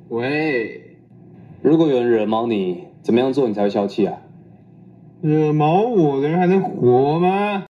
喂， 如果有人惹毛你，怎么样做你才会消气啊？ 惹毛我的人还能活吗？